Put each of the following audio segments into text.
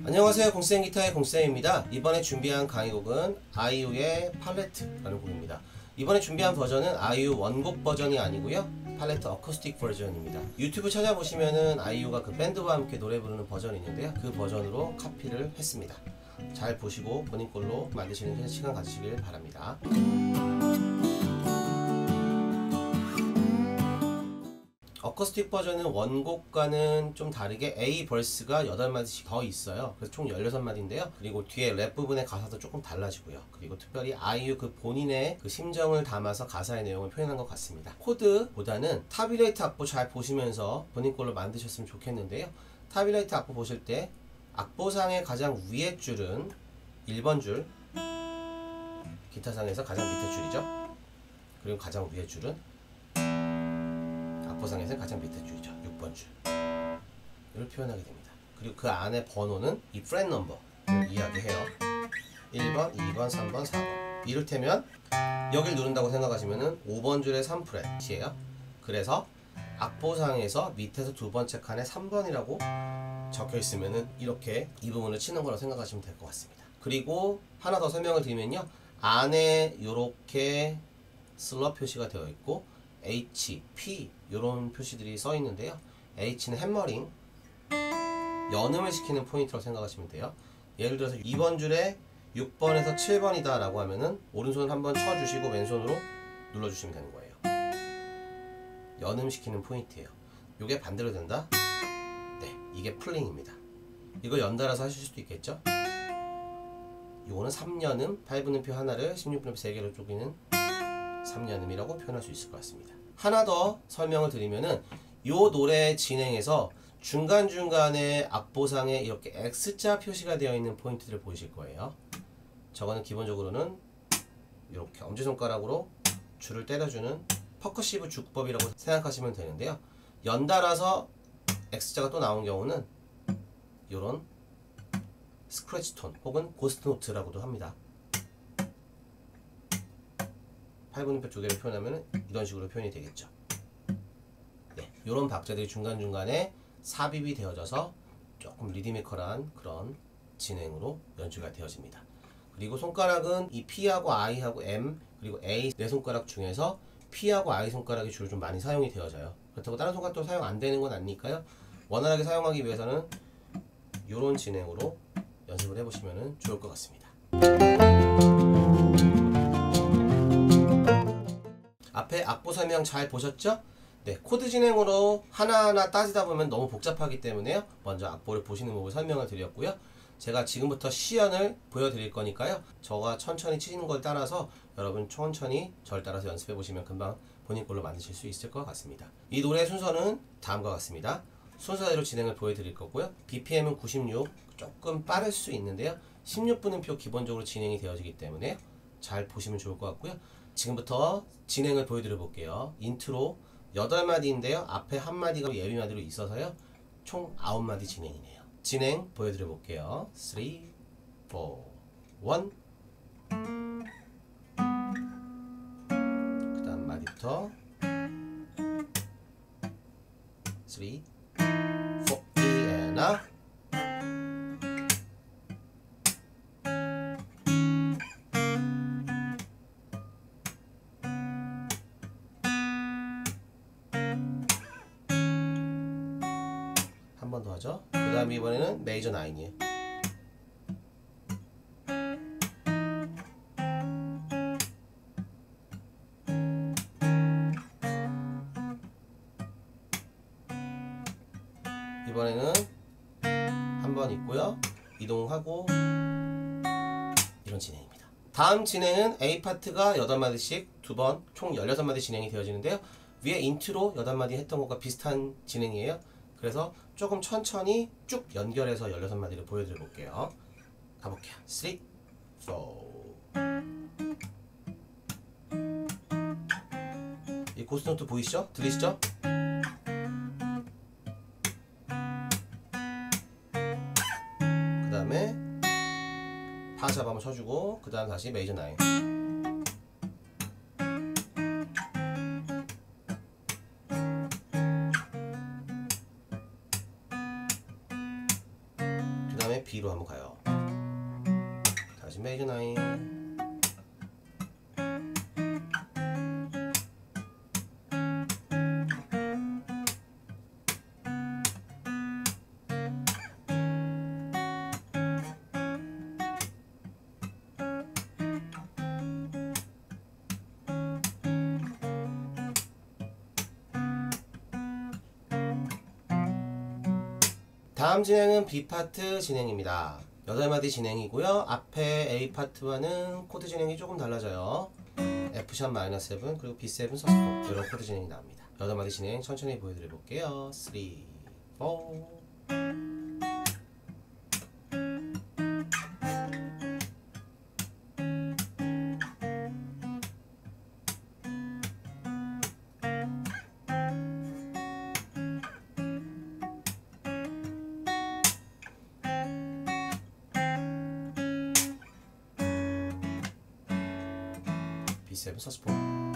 안녕하세요. 공쌤 기타의 공쌤입니다. 이번에 준비한 강의곡은 아이유의 팔레트라는 곡입니다. 이번에 준비한 버전은 아이유 원곡 버전이 아니고요, 팔레트 어쿠스틱 버전입니다. 유튜브 찾아보시면은 아이유가 그 밴드와 함께 노래 부르는 버전이 있는데요, 그 버전으로 카피를 했습니다. 잘 보시고 본인 걸로 만드시는 시간 가지시길 바랍니다. 어쿠스틱 버전은 원곡과는 좀 다르게 A 벌스가 8마디씩 더 있어요. 그래서 총 16마디인데요. 그리고 뒤에 랩 부분의 가사도 조금 달라지고요. 그리고 특별히 아이유 그 본인의 그 심정을 담아서 가사의 내용을 표현한 것 같습니다. 코드보다는 타빌레이트 악보 잘 보시면서 본인 걸로 만드셨으면 좋겠는데요. 타빌레이트 악보 보실 때 악보상의 가장 위에 줄은 1번 줄, 기타상에서 가장 밑에 줄이죠. 그리고 가장 위에 줄은 악보상에서 가장 밑에 줄이죠. 6번 줄. 이걸 표현하게 됩니다. 그리고 그 안에 번호는 이 프렛 넘버를 이야기해요. 1번, 2번, 3번, 4번. 이를테면 여길 누른다고 생각하시면은 5번 줄에 3프렛이에요. 그래서 악보상에서 밑에서 두 번째 칸에 3번이라고 적혀 있으면은 이렇게 이 부분을 치는 거라고 생각하시면 될 것 같습니다. 그리고 하나 더 설명을 드리면요, 안에 이렇게 슬러 표시가 되어 있고 H, P 이런 표시들이 써 있는데요. H는 hämmering, 연음을 시키는 포인트라고 생각하시면 돼요. 예를 들어서 2번 줄에 6번에서 7번이다 라고 하면은 오른손을 한번 쳐주시고 왼손으로 눌러주시면 되는 거예요. 연음시키는 포인트예요. 이게 반대로 된다? 네, 이게 플링입니다. 이거 연달아서 하실 수도 있겠죠? 이거는 3연음, 8분음표 하나를 16분음표 3개로 쪼개는 3연음이라고 표현할 수 있을 것 같습니다. 하나 더 설명을 드리면은 이 노래 진행에서 중간중간에 악보상에 이렇게 X자 표시가 되어 있는 포인트를 보이실 거예요. 저거는 기본적으로는 이렇게 엄지손가락으로 줄을 때려주는 퍼커시브 주법이라고 생각하시면 되는데요, 연달아서 X자가 또 나온 경우는 이런 스크래치 톤 혹은 고스트 노트라고도 합니다. 8분음표 두 개를 표현하면 이런 식으로 표현이 되겠죠. 네, 이런 박자들이 중간중간에 삽입이 되어져서 조금 리드미컬한 그런 진행으로 연주가 되어집니다. 그리고 손가락은 이 P하고 I하고 M 그리고 A 네 손가락 중에서 P하고 I 손가락이 주로 좀 많이 사용이 되어져요. 그렇다고 다른 손가락도 사용 안 되는 건 아니니까요, 원활하게 사용하기 위해서는 이런 진행으로 연습을 해보시면 좋을 것 같습니다. 앞에 악보 설명 잘 보셨죠? 네, 코드 진행으로 하나하나 따지다 보면 너무 복잡하기 때문에요, 먼저 악보를 보시는 법을 설명을 드렸고요. 제가 지금부터 시연을 보여드릴 거니까요, 저가 천천히 치는 걸 따라서 여러분 천천히 저를 따라서 연습해 보시면 금방 본인 걸로 만드실 수 있을 것 같습니다. 이 노래 순서는 다음과 같습니다. 순서대로 진행을 보여드릴 거고요. BPM은 96, 조금 빠를 수 있는데요, 16분음표 기본적으로 진행이 되어지기 때문에 잘 보시면 좋을 것 같고요. 지금부터 진행을 보여드려 볼게요. 인트로 8마디인데요 앞에 한 마디가 예비마디로 있어서요, 총 9마디 진행이네요. 진행 보여드려 볼게요. 3, 4, 1. 그 다음 마디부터 3, 4, 2, and up. 한 번 더 하죠. 그 다음 이번에는 메이저 9이에요. 이번에는 한 번 있고요, 이동하고 이런 진행입니다. 다음 진행은 A 파트가 8마디씩 두 번 총 16마디 진행이 되어지는데요, 위에 인트로 8마디 했던 것과 비슷한 진행이에요. 그래서 조금 천천히 쭉 연결해서 16마디를 보여드려 볼게요. 가볼게요. 3, 4. 이 고스트노트 보이시죠? 들리시죠? 그 다음에 파 잡아 한번 쳐주고 그 다음 다시 메이저 9. 다음에 B로 한번 가요. 다시 메이저 9. 다음 진행은 B 파트 진행입니다. 8마디 진행이고요. 앞에 A 파트와는 코드 진행이 조금 달라져요. F샵 -7 그리고 B7 서스포 이런 코드 진행이 나옵니다. 8마디 진행 천천히 보여드려 볼게요. 3, 4 B7 서스포.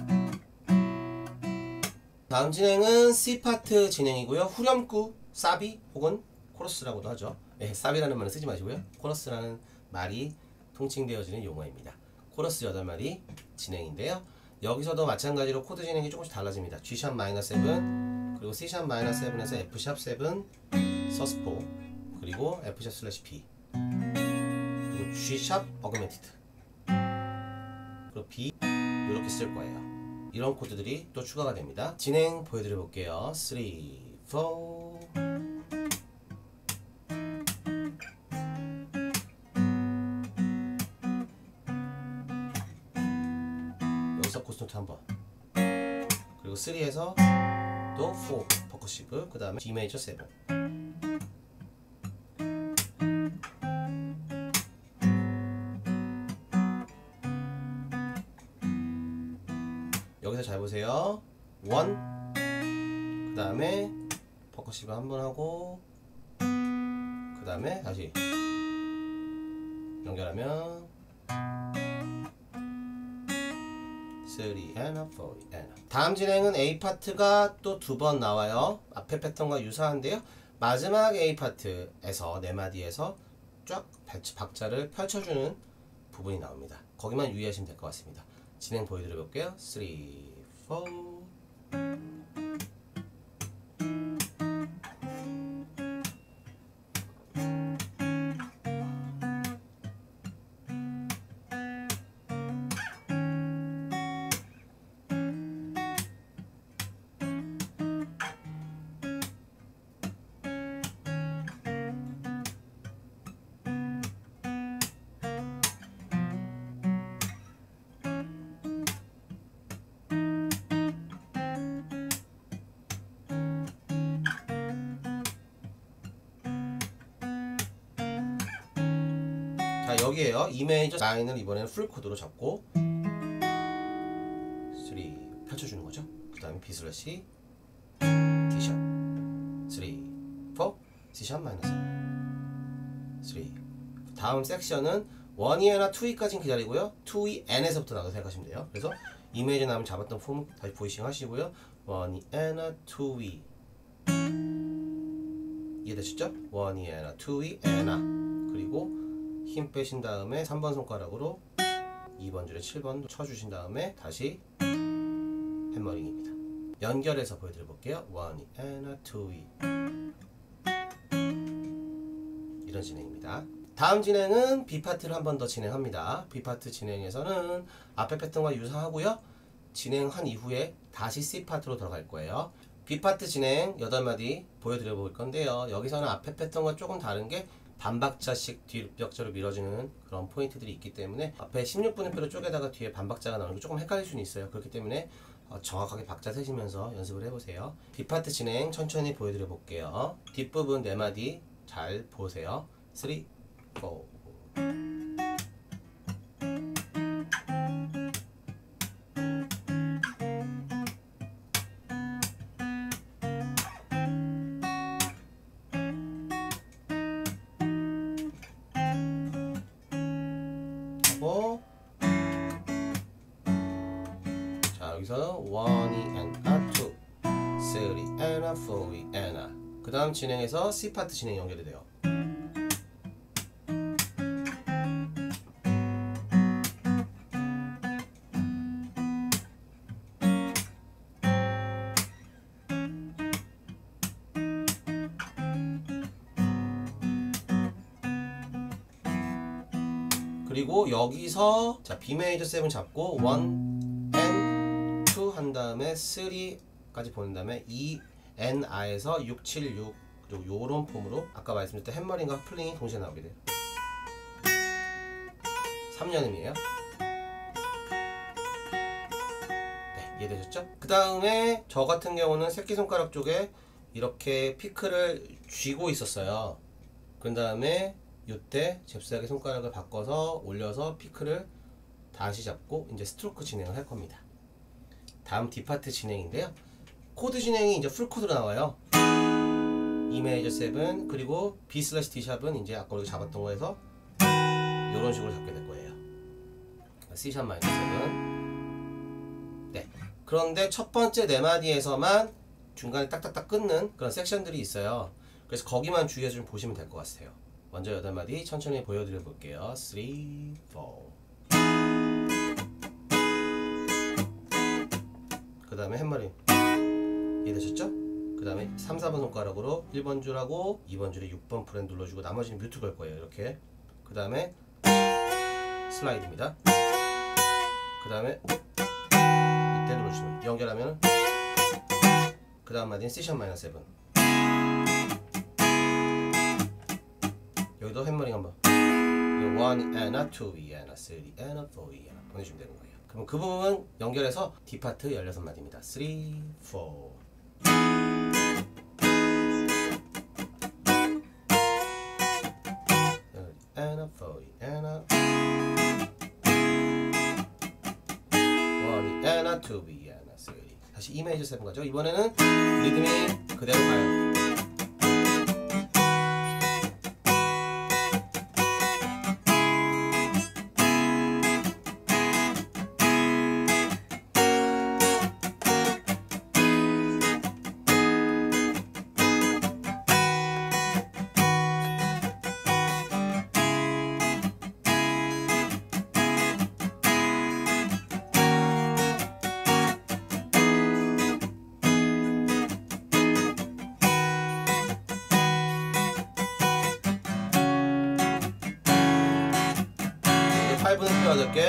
다음 진행은 C 파트 진행이고요. 후렴구 사비 혹은 코러스라고도 하죠. 사비라는 말은 쓰지 마시고요. 코러스라는 말이 통칭되어지는 용어입니다. 코러스 8마디 진행인데요. 여기서도 마찬가지로 코드 진행이 조금씩 달라집니다. G샵 -7 그리고 C샵 -7에서 F샵 7 서스포 그리고 F샵 슬래시 B 그리고 G샵 어그멘티드 그리고 B 이렇게 쓸 거예요. 이런 코드들이 또 추가가 됩니다. 진행 보여드려 볼게요. 3, 4 여기서 코스노트 한번 그리고 3에서 또 4 퍼커시브 그 다음에 G 메이저 7 여기서 잘 보세요. 1 그 다음에 퍼커시브 한번 하고 그 다음에 다시 연결하면 3 and 4 and 다음 진행은 A 파트가 또 2번 나와요. 앞에 패턴과 유사한데요. 마지막 A 파트에서 4마디에서 쫙 박자를 펼쳐주는 부분이 나옵니다. 거기만 유의하시면 될 것 같습니다. 진행 보여드려 볼게요. 3, 4 자 여기에요. E 메이저 9을 이번에는 풀 코드로 잡고 3 펼쳐주는 거죠. 그 다음에 B 슬래시 D샵 3 4 C샵 마이너스 3 다음 섹션은 1E나 2E까지는 기다리고요. 2E N에서부터 나도 생각하시면 돼요. 그래서 E 메이저 나면 잡았던 폼 다시 보이싱 하시고요. 1E나 2E 이해되셨죠? 1E나 2E N나 그리고 힘 빼신 다음에 3번 손가락으로 2번 줄에 7번 쳐주신 다음에 다시 해머링입니다. 연결해서 보여드려 볼게요. 1E and 2E 이런 진행입니다. 다음 진행은 B 파트를 한 번 더 진행합니다. B 파트 진행에서는 앞에 패턴과 유사하고요. 진행한 이후에 다시 C 파트로 들어갈 거예요. B 파트 진행 8마디 보여드려 볼 건데요. 여기서는 앞에 패턴과 조금 다른 게 반박자씩 뒷박자로 밀어주는 그런 포인트들이 있기 때문에 앞에 16분음표를 쪼개다가 뒤에 반박자가 나오는 게 조금 헷갈릴 수는 있어요. 그렇기 때문에 정확하게 박자 세시면서 연습을 해보세요. B파트 진행 천천히 보여드려 볼게요. 뒷부분 4마디 잘 보세요. 3, 4 자 여기서 1E and 2 3 and 4E and 그 다음 진행해서 C 파트 진행 연결이 돼요. 그리고 여기서 자 B 메이저 7 잡고 1 and 2 한 다음에 3까지 보낸 다음에 E N A에서 6, 7, 6 요런 폼으로 아까 말씀드렸던 해머링과 플링이 동시에 나오게 돼요. 3년음이에요. 네, 이해되셨죠? 그 다음에 저 같은 경우는 새끼손가락 쪽에 이렇게 피크를 쥐고 있었어요. 그 다음에 이때 잽싸게 손가락을 바꿔서 올려서 피크를 다시 잡고 이제 스트로크 진행을 할 겁니다. 다음 D파트 진행인데요. 코드 진행이 이제 풀 코드로 나와요. E 메이저 7 그리고 B 슬래시 D 샵은 이제 아까 우리가 잡았던 거에서 이런 식으로 잡게 될 거예요. C 샵 마이너 7. 네. 그런데 첫 번째 네 마디에서만 중간에 딱딱딱 끊는 그런 섹션들이 있어요. 그래서 거기만 주의해서 좀 보시면 될 것 같아요. 먼저 8마디 천천히 보여드려 볼게요. 3, 4. 그 다음에 햄머링. 이해되셨죠? 그 다음에 3, 4번 손가락으로 1번 줄하고 2번 줄에 6번 프렛 눌러주고 나머지는 뮤트 걸 거예요. 이렇게. 그 다음에 슬라이드입니다. 그 다음에 이때 눌러주시면 연결하면 그 다음 마디는 C 샵 마이너 7. 여기도 햄머링 한번 1 and a 2 and a 3 and a 4 and 보내주면 되는 거예요. 그럼 그 부분 연결해서 D파트 16마디입니다. 3, 4 and a 4 and a 1 and a 2 and a 3 다시 E 메이저 7 가죠. 이번에는 리듬이 그대로 가요. 또 8개.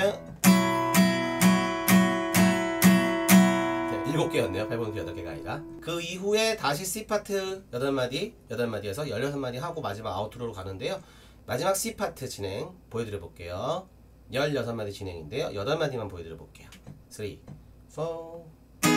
네, 7개였네요. 8번 8개가 아니라. 그 이후에 다시 C파트 8마디에서 16마디 하고 마지막 아우트로로 가는데요. 마지막 C파트 진행 보여드려 볼게요. 16마디 진행인데요. 8마디만 보여드려 볼게요. 3, 4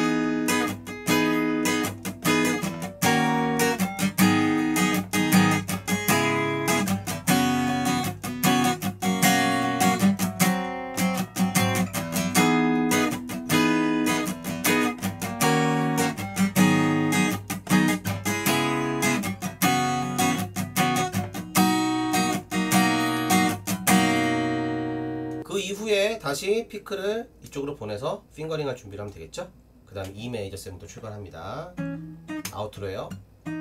그 이후에 다시 피크를 이쪽으로 보내서 핑거링 할 준비를 하면 되겠죠? 그 다음 E 메이저 7도 출발합니다. 아우트로예요.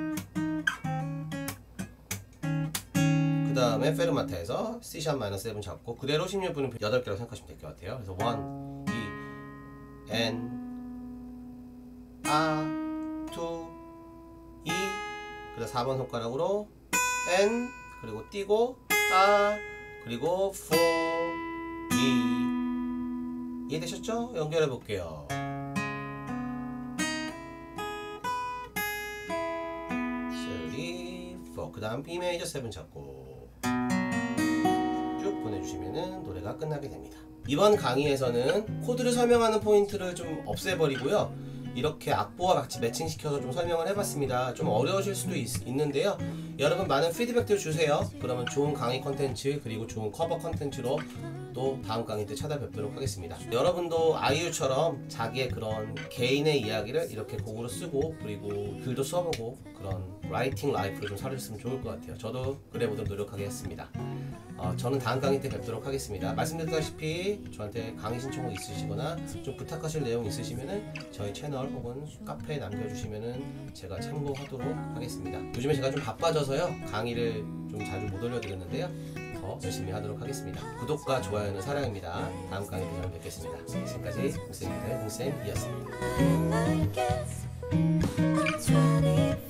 그 다음에 페르마타에서 C 샵 마이너 7 잡고 그대로 16분은 8개라고 생각하시면 될 것 같아요. 그래서 1, 2, N, A, 2, E 그 다음 4번 손가락으로 N 그리고 띄고 A 그리고 4 2 이해되셨죠? 연결해 볼게요. 3, 4 그 다음 B 메이저 7 잡고 쭉 보내주시면 노래가 끝나게 됩니다. 이번 강의에서는 코드를 설명하는 포인트를 좀 없애버리고요. 이렇게 악보와 같이 매칭시켜서 좀 설명을 해봤습니다. 좀 어려우실 수도 있는데요. 여러분 많은 피드백들 주세요. 그러면 좋은 강의 컨텐츠 그리고 좋은 커버 컨텐츠로 또 다음 강의 때 찾아뵙도록 하겠습니다. 여러분도 아이유처럼 자기의 그런 개인의 이야기를 이렇게 곡으로 쓰고 그리고 글도 써보고 그런 라이팅 라이프를 좀 살으셨으면 좋을 것 같아요. 저도 그래보도록 노력하겠습니다. 저는 다음 강의 때 뵙도록 하겠습니다. 말씀드렸다시피 저한테 강의 신청곡 있으시거나 좀 부탁하실 내용 있으시면은 저희 채널 혹은 카페에 남겨주시면은 제가 참고하도록 하겠습니다. 요즘에 제가 좀 바빠져서요 강의를 좀 자주 못 올려드렸는데요. 더 열심히 하도록 하겠습니다. 구독과 좋아요는 사랑입니다. 다음 강의 때 잘 뵙겠습니다. 지금까지 홍쌤이었습니다.